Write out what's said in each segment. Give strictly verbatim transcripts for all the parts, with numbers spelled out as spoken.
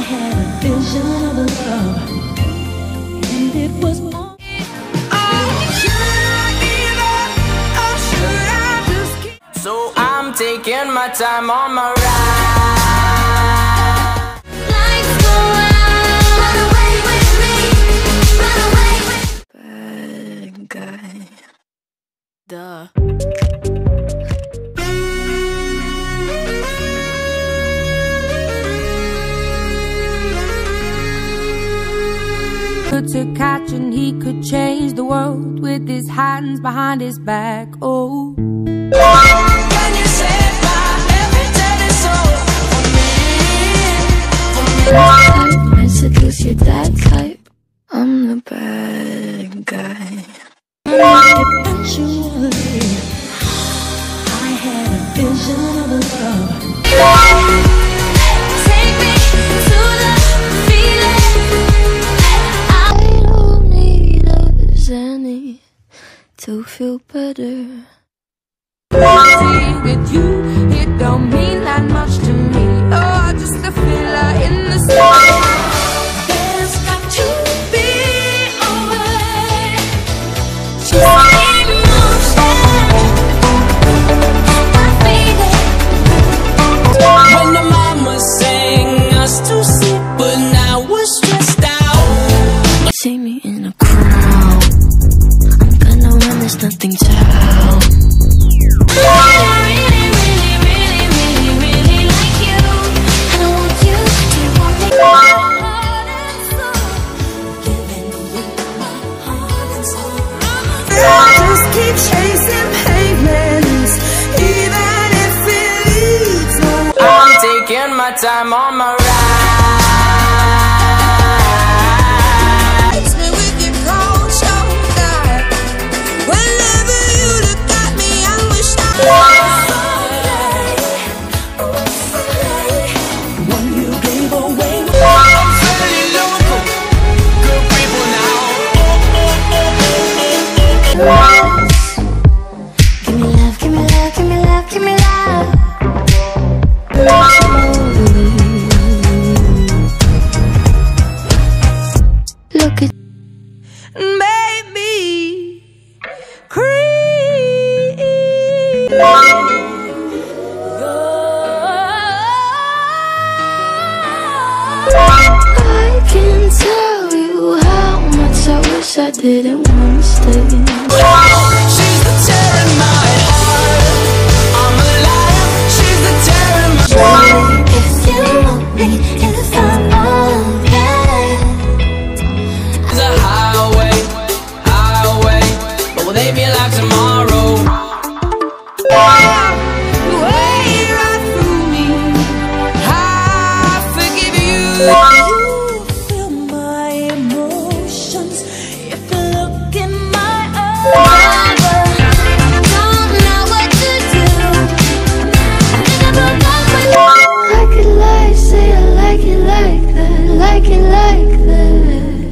had a vision of love, and it was all. So I'm taking my time on my ride. Lights go out. Run away with me. Run away with Bad guy. Duh. To catch and he could change the world with his hands behind his back. Oh, Can you save my every dirty soul for me? For me. I seduce you that type. I'm the bad guy. Eventually, I had a vision of love. Take me to the feeling. I don't need a Xanny to feel better. with you, it don't mean that much to me. Oh, just a filler in the sky. There's got to be a way. Just emotion. I feel it. When the mama sang us to sleep, but now we're stressed out. See me in a crowd. I'm gonna run this nothing town. I really, really, really, really, really like you. And I want you to want me. Heart and soul. Giving you my heart and soul. I just keep chasing pavements, even if it leads nowhere. I'm taking my time on my ride. Touch me with your cold shoulder. Whenever you look at me, I wish I When you gave away I'm fairly local, good people now. Give me love, give me love, give me love, give me love. Look at maybe creep. I can tell you how much I wish I didn't want to stay. She's the tear in my heart. I'm alive. She's the tear in my heart. If you want me, if I'm okay. It's a highway, highway, but will they be alive tomorrow? Way right through me, I forgive you. You feel my emotions if you look in my eyes. Don't know what to do. I never got my I could lie, say I like it like that, like it like that.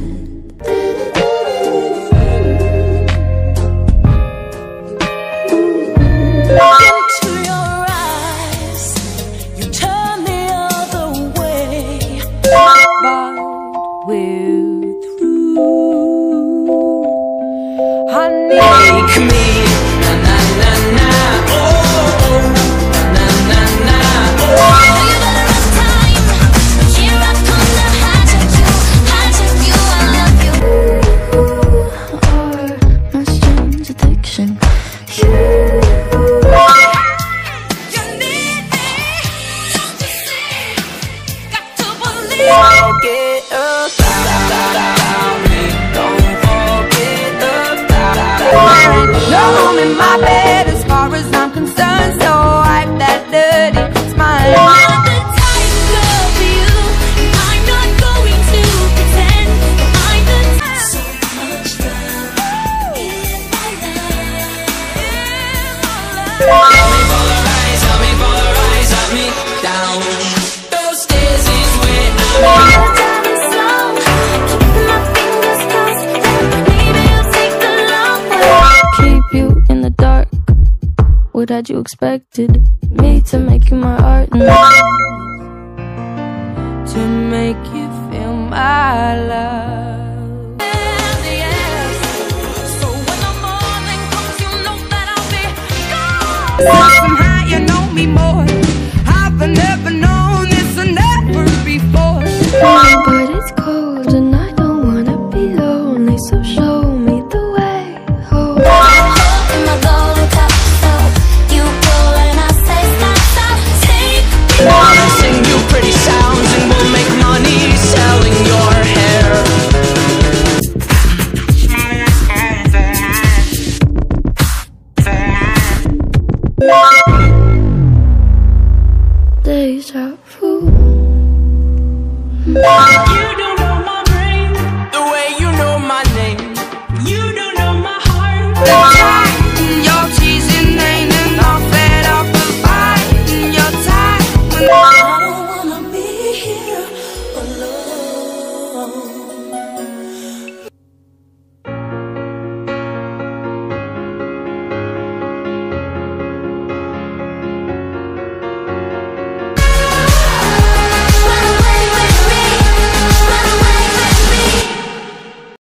Into your eyes, you turn the other way. But we're through, honey. Make me na na na na oh oh na na na oh. you better run time. Here I come to hijack you, hijack you. I love you. Or my strange addiction. You You need me, don't you see? Got to believe. Forget about me. Don't forget about me. No room in my bed as far as I'm concerned, so wipe that dirty smile. I'm the type to love you, and I'm not going to pretend. I'm the type. So much love in my life. Help me polarize, help me polarize, help me down. Those stairs is where I'm at. Time is slow, keeping my fingers crossed. Maybe I'll take the long way. keep you in the dark. What had you expected? Me to make you my art? To to make you feel my love. So when the morning comes, you know that I'll be gone. Somehow you know me more. I've never known this never before. But it's cold and I don't wanna be lonely, so show me the way home. In my gold cup, so you pull and I say stop, stop, take me. Sing you pretty sounds and we'll make money selling your hair. Deja vu.